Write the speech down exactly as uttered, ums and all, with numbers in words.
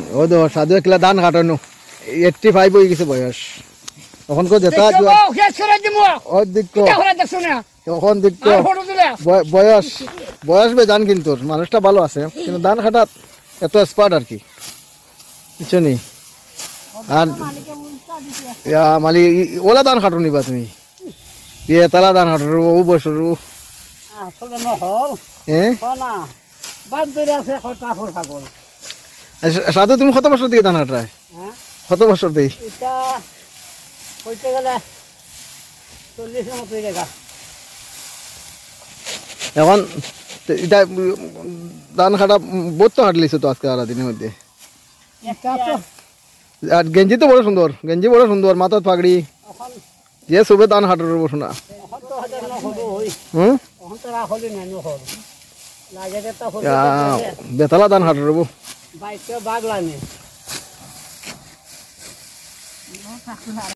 ও তো সাধু একলা ধান কাটানো এইট্টি ফাইভ হয়ে গেছে বয়স তখন কো যেটা ও দিক তখন দিক বয়স বয়স বে জান কিন্তু মানুষটা ভালো আছে কিন্তু ধান কাটাত এত স্পার্ট আর কি কিছু নেই আর মালি ওলা ধান কাটো নিবা তুমি ইয়ে তালা ধান কাটো ও বছর হ্যাঁ সাধু তুমি কত বছর দিয়ে ধান কাটায় কত বছর দেই এখন এটা ধান কাটা বহুত তো হাঁটলিছো তো আজকে সারাদিনের মধ্যে আর গেঞ্জি তো বড় সুন্দর গেঞ্জি বড় সুন্দর মাথার পাগড়ি যে সবে ধান হাঁটার শোনা হম বেতালা ধান হাঁটার বাগলানি